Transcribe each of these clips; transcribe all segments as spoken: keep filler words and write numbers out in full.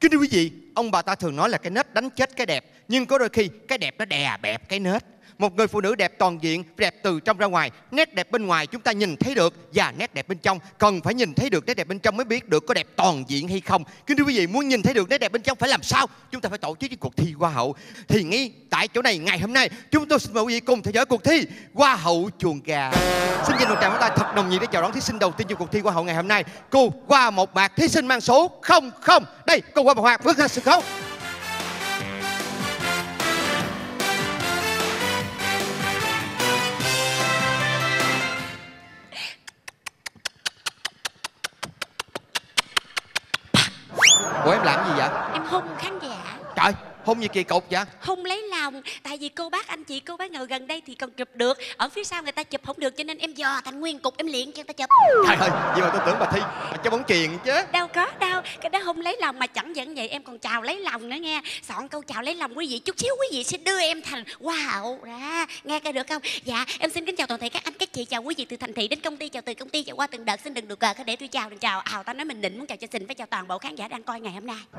Kính thưa quý vị, ông bà ta thường nói là cái nết đánh chết cái đẹp, nhưng có đôi khi cái đẹp nó đè bẹp cái nết. Một người phụ nữ đẹp toàn diện, đẹp từ trong ra ngoài. Nét đẹp bên ngoài chúng ta nhìn thấy được, và nét đẹp bên trong cần phải nhìn thấy được nét đẹp bên trong mới biết được có đẹp toàn diện hay không. Kính thưa quý vị, muốn nhìn thấy được nét đẹp bên trong phải làm sao? Chúng ta phải tổ chức cái cuộc thi Hoa hậu. Thì ngay tại chỗ này ngày hôm nay, chúng tôi xin mời quý vị cùng theo dõi cuộc thi Hoa hậu chuồng gà. Xin dành một tràng pháo tay thật nồng nhiệt để chào đón thí sinh đầu tiên trong cuộc thi Hoa hậu ngày hôm nay, cô Hoa Một Mạc, thí sinh mang số không không. Đây, cô Hoa Một Mạc bước ra sân khấu. Ủa em làm gì vậy? Em hôn khán giả. Trời, hôn gì kỳ cục vậy? Hôn lấy lòng. Tại vì cô bác anh chị cô bác ngồi gần đây thì còn chụp được, ở phía sau người ta chụp không được, cho nên em dò thành nguyên cục em liền cho người ta chụp. Trời ơi, vậy mà tôi tưởng bà thi bà cho bóng chuyền chứ. Đâu có đâu, cái đó hôn lấy lòng. Mà chẳng những vậy, em còn chào lấy lòng nữa nghe. Soạn câu chào lấy lòng quý vị, chút xíu quý vị sẽ đưa em thành Hoa hậu ra. Nghe cái được không? Dạ, em xin kính chào toàn thể các anh các chị, chào quý vị từ thành thị đến công ty, chào từ công ty chào qua từng đợt. Xin đừng được cờ để tôi chào đừng chào ào. Tao nói mình định muốn chào cho xin, phải chào toàn bộ khán giả đang coi ngày hôm nay.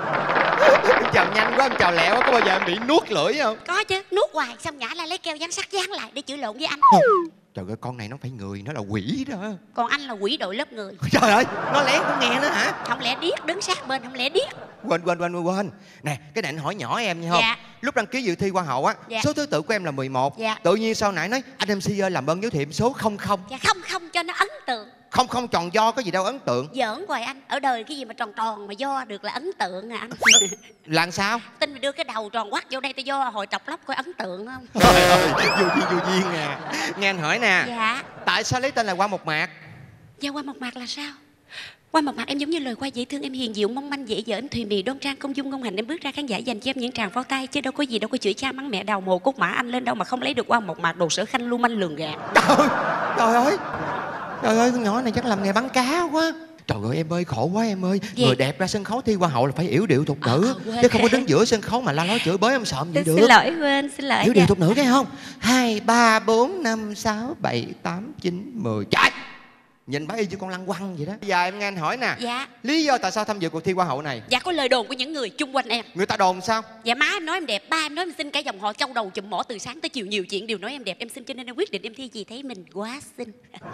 Em chào nhanh quá, em chào lẹ quá, có bao giờ em bị nuốt lưỡi không? Có chứ, nuốt hoài xong nhả ra lấy keo dán sắt dán lại để chửi lộn với anh. Trời ơi, con này nó phải người, nó là quỷ đó. Còn anh là quỷ đội lớp người. Trời ơi, nó lén cũng nghe nữa hả? Không lẽ điếc, đứng sát bên không lẽ điếc. Quên quên quên quên. Nè, cái này anh hỏi nhỏ em nha không? Dạ. Lúc đăng ký dự thi Hoa hậu á, dạ. số thứ tự của em là mười một. Dạ. Tự nhiên sau nãy nói anh em xê ơi làm ơn giới thiệu số không không. Dạ không không cho nó ấn tượng. Không không tròn do có gì đâu ấn tượng. Giỡn hoài anh, ở đời cái gì mà tròn tròn mà do được là ấn tượng à anh. Làm sao? Tin mày đưa cái đầu tròn quắc vô đây tao do hồi trọc lóc coi ấn tượng không? Trời ơi, vô duyên vô duyên à. Nghe anh hỏi nè. Dạ. Tại sao lấy tên là Hoa Một Mạc? Dạ Hoa Một Mạc là sao? Hoa Một Mạc em giống như lời qua dễ thương, em hiền dịu mong manh dễ dở, em thùy mì đoan trang công dung ngôn hành, em bước ra khán giả dành cho em những tràng pháo tay, chứ đâu có gì đâu có chửi cha mắng mẹ đầu mồ cốt mã anh lên đâu mà không lấy được Hoa Một Mạc đồ sở khanh lưu manh lường gạt. Trời ơi, trời ơi, trời ơi, con nhỏ này chắc làm nghề bán cá quá. Trời ơi em ơi, khổ quá em ơi. Gì? Người đẹp ra sân khấu thi Hoa hậu là phải yểu điệu thục nữ, à, chứ không có đứng giữa sân khấu mà la nói chửi bới em sợ gì được. Xin lỗi quên, xin lỗi. Yểu điệu thục nữ cái không? Hai ba bốn năm sáu bảy tám chín mười. Trời, nhìn bá y như con lăng quăng vậy đó. Bây giờ em nghe anh hỏi nè. Dạ. Lý do tại sao tham dự cuộc thi Hoa hậu này? Dạ có lời đồn của những người chung quanh em. Người ta đồn sao? Dạ má em nói em đẹp, ba em nói em xinh, cả dòng họ châu đầu chùm mỏ từ sáng tới chiều nhiều chuyện đều nói em đẹp, em xinh, cho nên em quyết định em thi gì thấy mình quá xinh.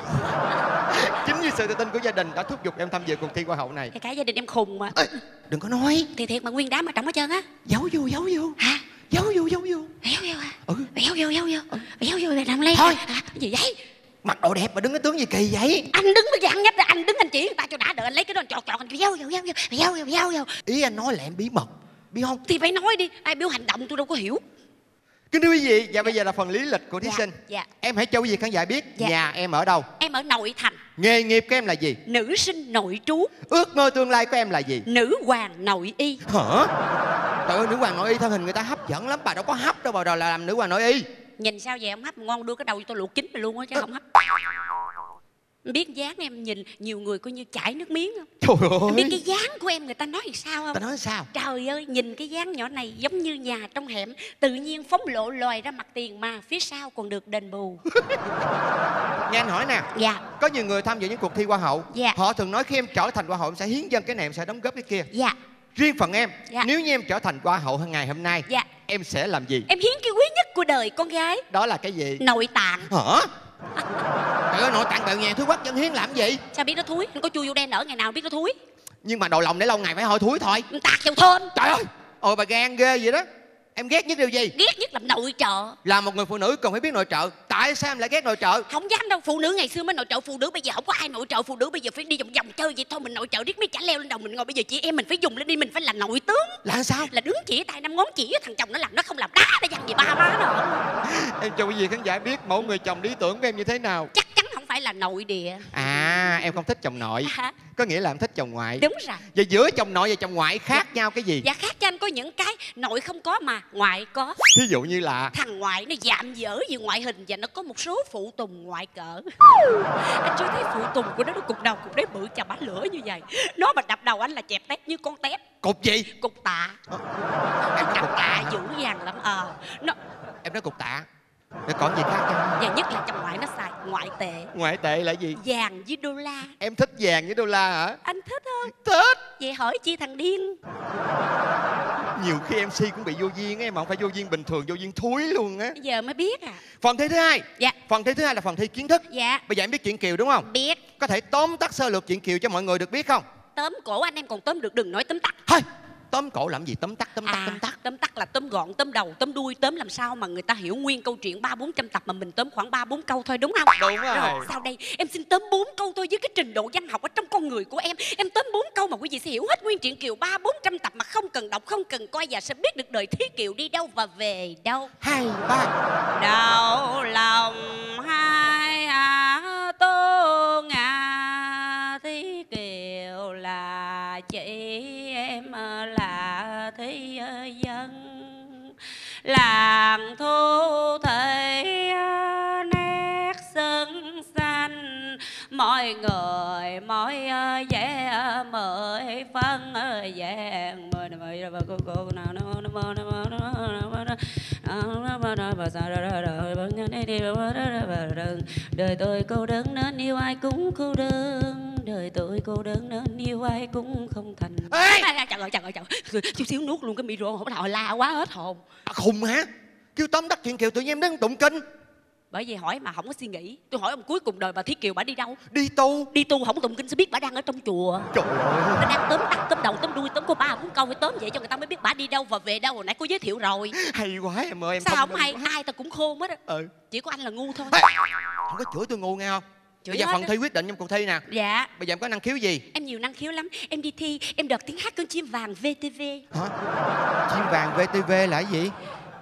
Chính vì sự tự tin của gia đình đã thúc giục em tham dự cuộc thi Hoa hậu này. Thì cả gia đình em khùng mà. Ê, đừng có nói. Thì thiệt mà nguyên đám ở trong hết trơn á. Giấu vô, giấu vô. Hả? Giấu vô, giấu vô. Giấu vô à? Ừ. Giấu vô, giấu vô. Ừ. Giấu vô về làm lên. Thôi. À, gì vậy? Mặc đồ đẹp mà đứng cái tướng gì kỳ vậy? Anh đứng nó dặn nhách ra, anh đứng anh chỉ người ta cho đã, đợi anh lấy cái đó chọt chọt anh giấu vô, giấu vô, giấu vô, giấu vô. Ý anh nói là em bí mật, biết không? Thì phải nói đi, ai biểu hành động tôi đâu có hiểu. Kính thưa quý vị, và bây giờ là phần lý lịch của thí Dạ, sinh. dạ. Em hãy cho quý vị khán giả biết Dạ. nhà em ở đâu. Em ở nội thành. Nghề nghiệp của em là gì? Nữ sinh nội trú. Ước mơ tương lai của em là gì? Nữ hoàng nội y. Hả? Trời ơi, nữ hoàng nội y thân hình người ta hấp dẫn lắm. Bà đâu có hấp đâu, bà đòi là làm nữ hoàng nội y. Nhìn sao vậy ông hấp ngon, đưa cái đầu cho tôi luộc chín mày luôn á chứ không hấp. Biết dáng em nhìn nhiều người coi như chảy nước miếng không? Trời ơi. Em biết cái dáng của em người ta nói sao không? Ta nói sao? Trời ơi, nhìn cái dáng nhỏ này giống như nhà trong hẻm, tự nhiên phóng lộ loài ra mặt tiền mà phía sau còn được đền bù. Nghe anh hỏi nè. Dạ. Có nhiều người tham dự những cuộc thi Hoa hậu. Dạ. Họ thường nói khi em trở thành Hoa hậu em sẽ hiến dâng cái này, em sẽ đóng góp cái kia. Dạ. Riêng phần em, Dạ. nếu như em trở thành Hoa hậu ngày hôm nay, Dạ. em sẽ làm gì? Em hiến cái quý nhất của đời con gái. Đó là cái gì? Nội tạng. Hả? Trời ơi, nội tạng bèo nhèo thúi quắc dân hiến làm gì? Sao biết nó thúi? Không có chui vô đen nở ngày nào biết nó thúi. Nhưng mà đầu lòng để lâu ngày phải hồi thúi thôi. Tạt dầu thơm. Trời ơi, ôi bà gan ghê vậy đó. Em ghét nhất điều gì? Ghét nhất làm nội trợ. Là một người phụ nữ cần phải biết nội trợ. Tại sao em lại ghét nội trợ? Không dám đâu, phụ nữ ngày xưa mới nội trợ, phụ nữ bây giờ không có ai nội trợ, phụ nữ bây giờ phải đi vòng vòng chơi vậy thôi, mình nội trợ riết mấy chả leo lên đầu mình ngồi, bây giờ chị em mình phải dùng lên đi, mình phải là nội tướng. Là sao? Là đứng chỉ tay năm ngón chỉ thằng chồng nó làm, nó không làm đá nó văng gì ba má nữa. Em cho quý vị khán giả biết mẫu người chồng lý tưởng của em như thế nào. Chắc chắn không phải là nội địa. À, em không thích chồng nội. À, có nghĩa là em thích chồng ngoại. đúng rồi. Vậy giữa chồng nội và chồng ngoại khác dạ. nhau cái gì? Dạ khác cho anh, có những cái nội không có mà ngoại có. Thí dụ như là thằng ngoại nó dạm dở về ngoại hình và nó có một số phụ tùng ngoại cỡ. Anh chưa thấy phụ tùng của nó, nó cục đầu cục đế bự chà bá lửa như vậy. Nó mà đập đầu anh là chẹp tép như con tép. Cục gì? Cục tạ. Em nói Cục cục tạ tạ dữ dằn lắm. Ờ à, nó em nói cục tạ. Rồi còn gì khác không? Và nhất là trong ngoại nó xài ngoại tệ. Ngoại tệ là gì? Vàng với đô la. Em thích vàng với đô la hả? Anh thích không? Thích. Vậy hỏi chi thằng điên. Nhiều khi em xê cũng bị vô duyên á, mà không phải vô duyên bình thường, vô duyên thúi luôn á. Bây giờ mới biết à. Phần thi thứ hai. Dạ. Phần thi thứ hai là phần thi kiến thức. Dạ. Bây giờ em biết chuyện Kiều đúng không? Biết. Có thể tóm tắt sơ lược chuyện Kiều cho mọi người được biết không? Tóm cổ anh em còn tóm được, đừng nói tóm tắt. Thôi, tóm cổ làm gì, tóm tắt, tóm tắt, À, tóm tắt. tóm tắt là tóm gọn, tóm đầu, tóm đuôi, tóm làm sao mà người ta hiểu nguyên câu chuyện ba bốn trăm tập mà mình tóm khoảng ba bốn câu thôi, đúng không? Đúng rồi. Rồi sau đây em xin tóm bốn câu thôi, với cái trình độ văn học ở trong con người của em, em tóm bốn câu mà quý vị sẽ hiểu hết nguyên truyện Kiều ba bốn trăm tập mà không cần đọc, không cần coi, và sẽ biết được đời Thí Kiều đi đâu và về đâu. Hai ba. Đau lòng hai à tô ngà Thí Kiều là chị em là Thí dân làng thu thị nét sân xanh, mọi người mỗi vẻ mời phân vàng mời mời và cô cô nào nó nó nó nó đời tôi cô đơn nên yêu ai cũng cô đơn, đời tôi cô đơn nên yêu ai cũng không thành. Ê! Trời ơi trời ơi trời ơi, chút xíu nuốt luôn cái micro, không nào la quá hết hồn. À, khùng hả? Kêu tóm tắt chuyện Kiều tự nhiên em đứng tụng kinh. Bởi vì hỏi mà không có suy nghĩ. Tôi hỏi ông cuối cùng đời bà Thí Kiều bà đi đâu? Đi tu. Đi tu không tụng kinh sẽ biết bà đang ở trong chùa. Trời ơi. Bà đang tóm tắt, tóm đầu, tóm đuôi, tóm có ba bốn câu phải tóm vậy cho người ta mới biết bà đi đâu và về đâu. Hồi nãy cô giới thiệu rồi. Hay quá em ơi, em sao không hay? quá. Ai ta cũng khôn hết á. Ừ. Chỉ có anh là ngu thôi. Hey, không có chửi tôi ngu nghe không? Chửi Bây giờ phần đó. thi quyết định trong cuộc thi nè. Dạ. Bây giờ em có năng khiếu gì? Em nhiều năng khiếu lắm. Em đi thi, em đoạt tiếng hát con chim vàng vê tê vê. Hả? Chim vàng vê tê vê là cái gì?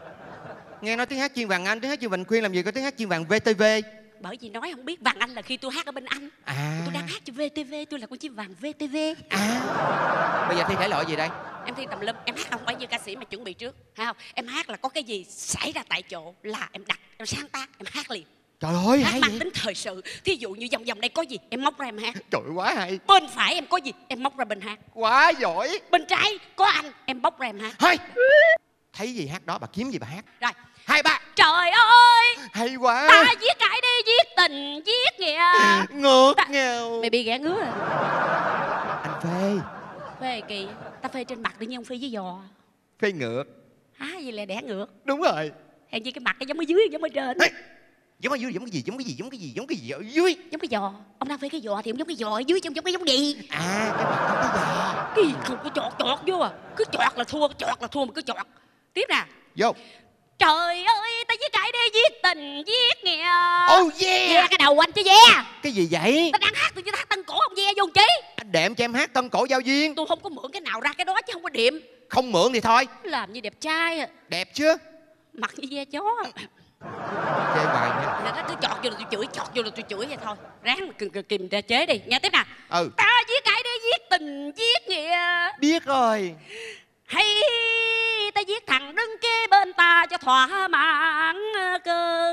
Nghe nói tiếng hát chim vàng Anh, tiếng hát chim vàng Khuyên làm gì có tiếng hát chim vàng vê tê vê? Bởi vì nói không biết, vàng Anh là khi tôi hát ở bên Anh. À. Tôi đang hát cho vê tê vê, tôi là con chim vàng vê tê vê. À. Bây giờ thi thể loại gì đây? Em thi tầm lâm, em hát không phải như ca sĩ mà chuẩn bị trước, hay không? Em hát là có cái gì xảy ra tại chỗ là em đặt, em sáng tác, em hát liền. Trời ơi, Hát hay mang vậy? tính thời sự. Thí dụ như vòng vòng đây có gì, em móc ra em hát. Trời ơi, quá hay. Bên phải em có gì, em móc ra bên hát. Quá giỏi. Bên trái có anh, em bóc ra em hát. Hay. Thấy gì hát đó, bà kiếm gì bà hát. Rồi. Hai ba. Trời ơi, hay quá. ta viết cãi đi, viết tình, viết nghĩa. Ngược ta... nghèo. Mày bị ghẻ ngứa à? Anh phê. Phê kỳ. Ta phê trên mặt tự nhiên ông phê với giò. Phê ngược. Hả, gì là đẻ ngược? Đúng rồi. Hèn gì cái mặt cái giống ở dưới, giống ở trên. Hey. Giống ở dưới, giống cái gì, giống cái gì, giống cái gì, giống cái gì ở dưới. Giống cái giò. Ông đang phê cái giò thì ông giống cái giò ở dưới, chứ ông giống cái giống gì? À, cái mặt giống cái giò. Cái gì không có chọt chọt vô à. Cứ chọt là thua, chọt là thua mà cứ chọt. Tiếp nè. Vô. Trời ơi, ta viết cãi đi, viết tình, viết nghĩa. Oh yeah. Yeah, cái đầu anh chứ yeah. Cái gì vậy? Ta đang hát tự nhiên hát tân cổ ông yeah vô chí. Anh đệm cho em hát tân cổ giao duyên. Tôi không có mượn cái nào ra cái đó chứ không có điểm. Không mượn thì thôi. Làm như đẹp trai à. Đẹp chưa? Mặt như da chó. Chơi bài nha. Là nó cứ chọt vô là tôi chửi, chọt vô là tôi chửi vậy thôi. Ráng kìm, kìm ra chế đi. Nghe tiếp nè. Ừ. Ta viết cãi đi, viết tình, viết nghĩa. Biết rồi. Hay ta viết thằng đứng kế bên ta cho thỏa mãn cơn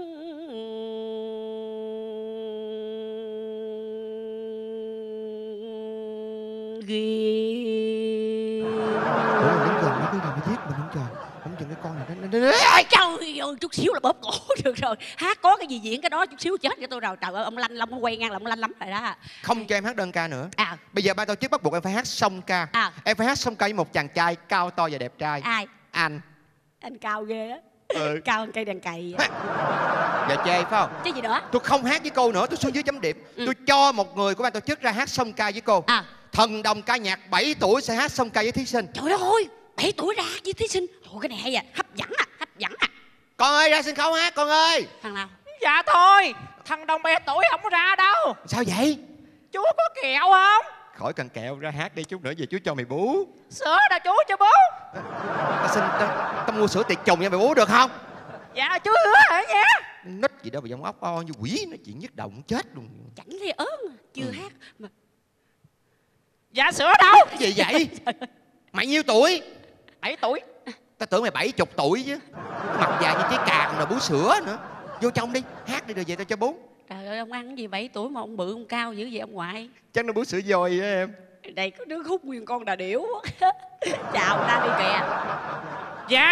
ghiền. Ủa mình đứng gần mấy cái này mới giết mình không trời. Không chừng cái con này nó... Trời ơi, chút xíu là bóp cổ được rồi. Hát có cái gì diễn cái đó, chút xíu chết cho tôi rồi. Trời ơi, ông Lanh Long ông quay ngang là ông Lanh lắm rồi đó. Không cho em hát đơn ca nữa. À. Bây giờ ban tổ chức bắt buộc em phải hát song ca. À. Em phải hát song ca với một chàng trai cao to và đẹp trai. Ai? Anh. Anh cao ghê á. Ừ. Cao hơn cây đàn cày. Dạ chê phải không? Chứ gì nữa? Tôi không hát với cô nữa, tôi xuống dưới chấm điểm. Ừ. Tôi cho một người của ban tổ chức ra hát song ca với cô. À. Thần đồng ca nhạc bảy tuổi sẽ hát song ca với thí sinh. Trời đất ơi, bảy tuổi ra với thí sinh. Ủa cái này hay à, hấp dẫn à, hấp dẫn à. Con ơi, ra sân khấu hát con ơi. Thằng nào? Dạ thôi, thằng đồng bé tuổi không có ra đâu. Sao vậy? Chú có kẹo không? Khỏi cần kẹo, ra hát đi, chút nữa về chú cho mày bú. Sữa đâu chú cho bố. Ta xin ta, ta mua sữa tiệt trùng cho mày bú được không? Dạ chú hứa hả nha. Nít gì đâu mà giọng ốc o như quỷ, nói chuyện nhức đầu chết luôn. Chẳng thấy ớn, chưa ừ. hát mà. Dạ sữa đâu? Cái gì vậy? Mày nhiêu tuổi? Bảy tuổi. Ta tưởng mày bảy chục tuổi chứ. Mặt dài như trái càng rồi bú sữa nữa. Vô trong đi, hát đi rồi về tao cho bú. Trời ơi, ông ăn cái gì bảy tuổi mà ông bự ông cao dữ vậy ông ngoại? Chắc nó bú sữa dồi á em. Đây có đứa hút nguyên con đà điểu. Chào ta đi kìa. Dạ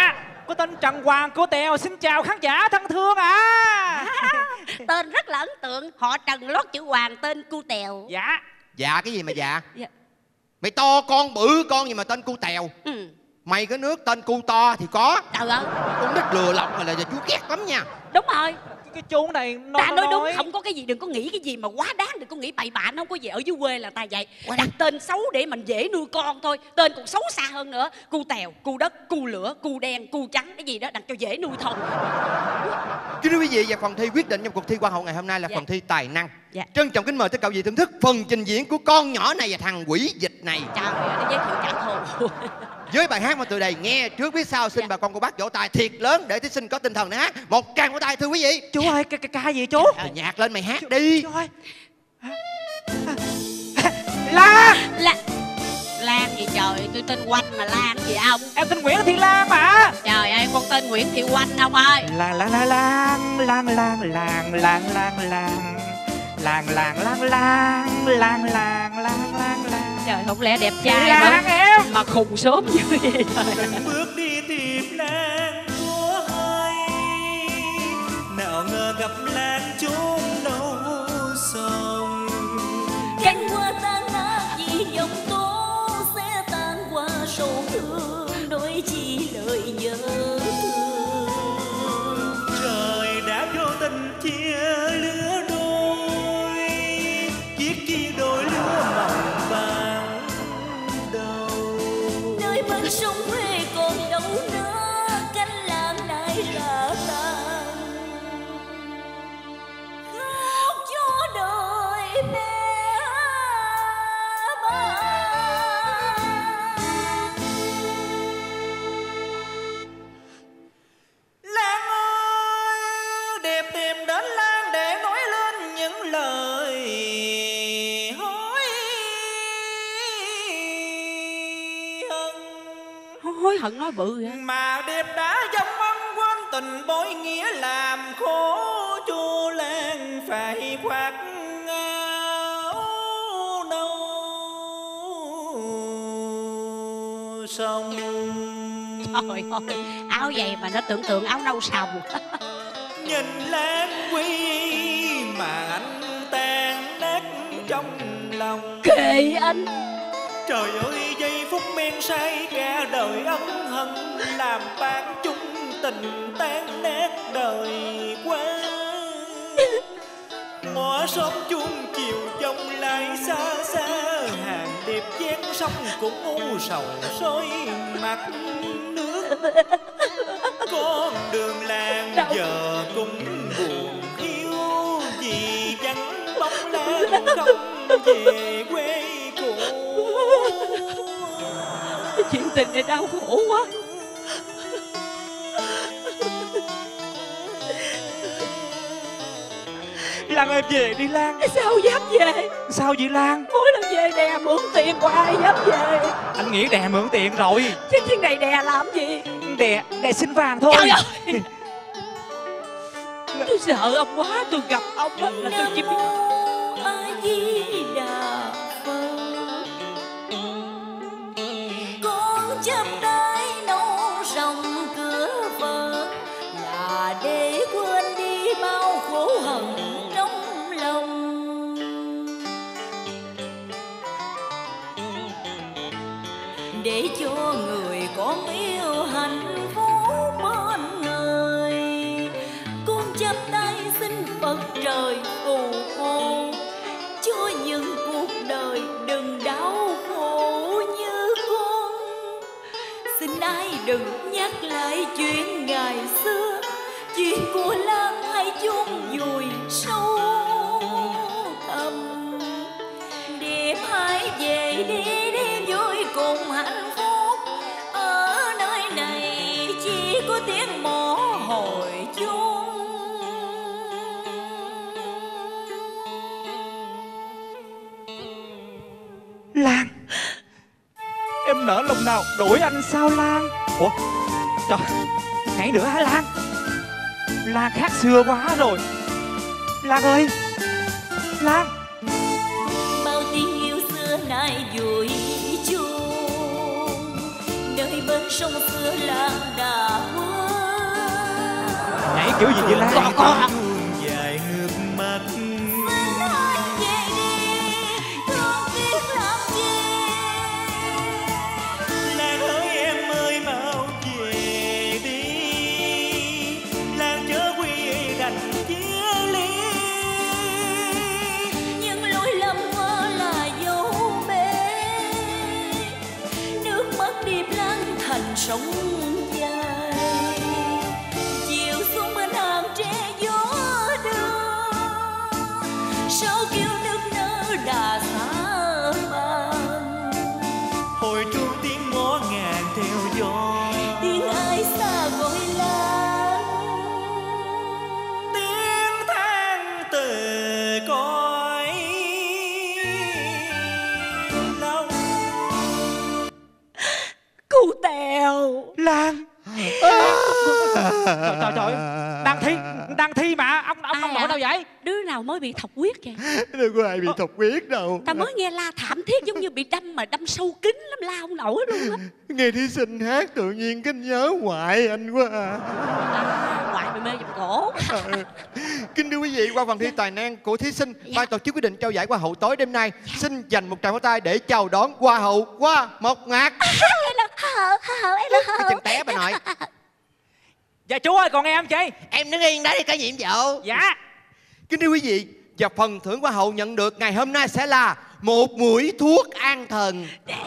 của tên Trần Hoàng của Tèo. Xin chào khán giả thân thương ạ. À. Tên rất là ấn tượng. Họ Trần lót chữ Hoàng, tên Cu Tèo. Dạ. Dạ cái gì mà dạ? Dạ. Mày to con bự con gì mà tên Cu Tèo? Ừ. Mày cái nước tên Cu To thì có. Trời ơi. Con nít lừa lọc mà là chú ghét lắm nha. Đúng rồi. Cái chú này nói, Ta nói đúng, không có cái gì, đừng có nghĩ cái gì mà quá đáng, đừng có nghĩ bậy bạ, nó không có gì. Ở dưới quê là ta vậy, đặt tên xấu để mình dễ nuôi con thôi. Tên còn xấu xa hơn nữa. Cu Tèo, cu đất, cu lửa, cu đen, cu trắng, cái gì đó đặt cho dễ nuôi thôi. Kính thưa quý vị, và phần thi quyết định trong cuộc thi Hoa hậu ngày hôm nay là Dạ. phần thi tài năng. Dạ. Trân trọng kính mời tất cả quý vị thưởng thức phần trình diễn của con nhỏ này và thằng quỷ dịch này. Trời ơi, nó giới thiệu trả thù. Với bài hát mà từ đây nghe trước biết sau, xin Dạ. bà con cô bác vỗ tay thiệt lớn để thí sinh có tinh thần để hát. Một tràng vỗ tay thưa quý vị. Chú ơi, cái ca gì chú? Ờ, nhạc lên mày hát đi. Chú ơi. Lan. Lan. Lan gì trời, tôi tên Oanh mà Lan gì ông? Em tên Nguyễn Thị Lan mà. Trời ơi, con tên Nguyễn Thị Oanh ông ơi. Lan lan lan lan lan lan lan lan lan lan Làng làng làng làng làng làng làng làng làng. Trời, không lẽ đẹp trai Làng mà, em mà khùng sớm như vậy. Bước đi tìm Lan của ai, nào ngờ gặp Lan chốn đâu sông. Cánh hoa tan nát vì dòng tố sẽ tan qua sầu thương, đôi chỉ lời nhớ thương. Trời đã vô tình chia lứa đôi, chiếc chia đôi lứa mộng ban đầu. Nơi bên sông Huế còn đâu nữa, cánh làng nay ra tan. Khóc cho đời mẹ ba. Lan ơi, đẹp tìm đến Lan để nói lên những lời hối hận. Hối hận nói bự vậy. Mà đẹp đã dâm ân quên tình bối nghĩa, làm khổ cho Lan phải khoác áo nâu sông. Trời ơi, áo giày mà nó tưởng tượng áo nâu sòng. Nhìn Lan Quy mà anh tan nát trong lòng. Kệ anh. Trời ơi, giây phút men say cả đời ân hận, làm tan chung tình tan nát đời quá. Ngõ xóm chuông chiều dòng lại xa xa, hàng điệp ven sông cũng u sầu sôi mặt nước. Con đường làng giờ cũng buồn hiu, vì vắng bóng Lan không về quê cũ. Chuyện tình này đau khổ quá. Lan ơi về đi Lan. Sao dám về? Sao vậy Lan? Mỗi lần về đè mượn tiền của ai dám về? Anh nghĩ đè mượn tiền rồi. Chứ chuyện này đè làm gì? Đè, đè xin vàng thôi. Trời ơi, tôi sợ ông quá. Tôi gặp ông á là tôi chỉ biết A Di Đà Phật, con chắp tay nấu rồng cửa Phật, là để quên đi bao khổ hận trong lòng. Để cho người con yêu hạnh phúc bên người, con chắp tay xin Phật trời phù hộ, cho những cuộc đời đừng đau khổ như con. Xin ai đừng nhắc lại chuyện ngày xưa, chuyện của Lan hãy chôn vùi sâu thẳm. Đêm hãy về đi đêm vui cùng hạnh phúc, ở nơi này chỉ có tiếng mõ hồi chuông. Lan, em nỡ lòng nào đuổi anh sao Lan? Ủa, trời, ngày nữa hả Lan? Lan khác xưa quá rồi. Lan ơi, Lan. Bao tiếng yêu xưa nay vùi chôn, nơi bên sông xưa làng đà hoa. Nhảy kiểu gì vậy Lan? Con con dài ngược mắt. Về đi, thương tiếc làm chi. Lan ơi em ơi mau về đi, Lan chớ quy đành chia ly. Nhưng lỗi lầm qua là dấu bể, nước mắt điệp lan thành sóng dài, chiều xuống bên hàng tre gió đưa. Sao kêu nước nở đà xa vàng, Hồi chuông tiếng ngõ ngàn theo gió, tiếng ai xa gọi Lan. tiếng than từ cõi lâu. Cu Tèo. Lan. Trời trời trời, đang thi, đang thi mà ông ông Ai ông nội hả? đâu vậy? Đứa nào mới bị thọc huyết vậy? Đâu có ai bị thục huyết đâu. Tao mới nghe la thảm thiết giống như bị đâm mà đâm sâu kín lắm, la không nổi luôn á. Nghe thí sinh hát tự nhiên cái nhớ ngoại anh quá à. À, ngoại mày mê giùm cổ. Ừ. Kính thưa quý vị, qua phần thi tài năng của thí sinh, ban tổ chức quyết định trao giải hoa hậu tối đêm nay. Xin dành một tràng pháo tay để chào đón hoa hậu Hoa Mộc Ngạc. Em là hờ hờ em là hờ. Cái chân té bà nội. Dạ chú ơi, còn nghe em chị? Em đứng yên đó đi, có nhiệm vụ. Dạ. Kính thưa quý vị, và phần thưởng hoa hậu nhận được ngày hôm nay sẽ là một mũi thuốc an thần.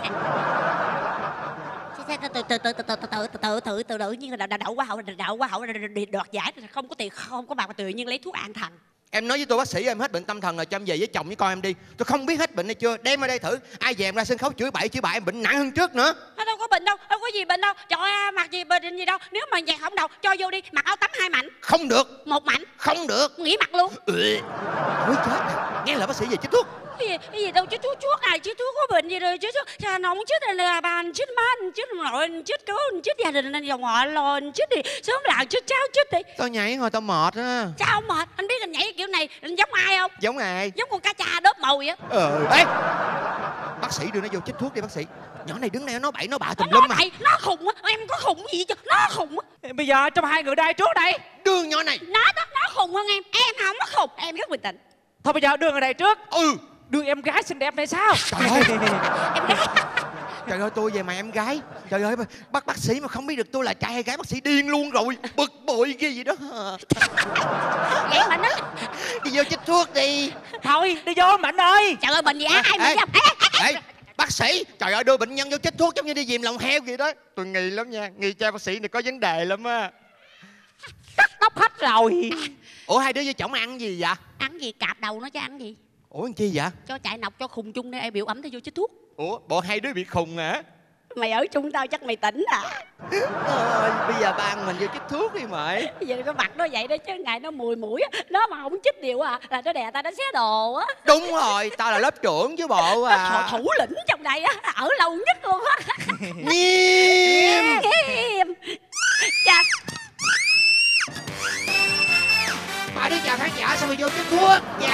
Từ từ từ từ từ từ từ từ từ từ tự nhiên là đậu hoa hậu đậu hoa hậu đoạt giải không có tiền không có bạc mà tự nhiên lấy thuốc an thần. Em nói với tôi bác sĩ em hết bệnh tâm thần rồi, cho em về với chồng với con em đi. Tôi không biết hết bệnh hay chưa, đem ở đây thử. Ai về em ra sân khấu chửi bậy chửi bậy em bệnh nặng hơn trước nữa. Nó đâu có bệnh đâu, đâu có gì bệnh đâu. Trời ơi, mặc gì bệnh gì đâu. Nếu mà vậy không đâu, cho vô đi, mặc áo tắm hai mảnh. Không được. Một mảnh. Không được. Nghỉ mặc luôn. Ừ. Ôi chết. Nghe lời bác sĩ về chích thuốc. Cái gì, cái gì đâu chứ thuốc thuốc này chứ thuốc có bệnh gì rồi chứ thuốc cha nó không chết là bà chết má chết nội chết cứu chết gia đình anh dòng họ lo chết đi sớm là chết cháu chết đi. Tao nhảy hồi tao mệt á. Sao mệt anh biết anh nhảy kiểu này anh giống ai không? Giống ai? Giống con cá cha đớp màu vậy á. Ờ. Ê, bác sĩ đưa nó vô chích thuốc đi bác sĩ. Nhỏ này đứng đây nó bậy nó bạ tùm Nó lum mà. bậy, nó khùng á, em có khùng gì chứ, nó khùng á. Bây giờ trong hai người đây trước đây. Đưa nhỏ này. Nó đó, nó khùng hơn em, em không có khùng, em rất bình tĩnh. Thôi bây giờ đưa người đây trước. Ừ. Đưa em gái xinh đẹp này sao? Trời ơi. Em gái. Trời ơi, tôi về mà em gái. Trời ơi, bác bác sĩ mà không biết được tôi là trai hay gái, bác sĩ điên luôn rồi. Bực bội cái gì đó. Vậy mà nó. Đi vô chích thuốc đi. Thôi đi vô Mạnh ơi. Trời ơi bệnh gì á, ai mà Ê, gặp. ê, bác sĩ, trời ơi đưa bệnh nhân vô chích thuốc giống như đi dìm lòng heo vậy đó. Tôi nghi lắm nha, nghi cha bác sĩ này có vấn đề lắm á. Cắt tóc hết rồi. Ủa hai đứa với chồng ăn gì vậy? Ăn gì cạp đầu nó chứ ăn gì? Ủa làm chi vậy? Cho chạy nọc cho khùng chung để ai biểu ẩm tao vô chích thuốc. Ủa bộ hai đứa bị khùng hả? Mày ở chung tao chắc mày tỉnh à. Ôi, bây giờ ba ăn mình vô chích thuốc đi mày. Bây giờ cái mặt nó vậy đó chứ ngày nó mùi mũi á, nó mà không chích điều à là nó đè tao nó xé đồ á. Đúng rồi, tao là lớp trưởng chứ bộ Nó à. thủ lĩnh trong đây á, ở lâu nhất luôn á. Nghiêm. Nghiêm. Chà. Ba đứa chào khán giả sao mà vô chích thuốc. Dạ.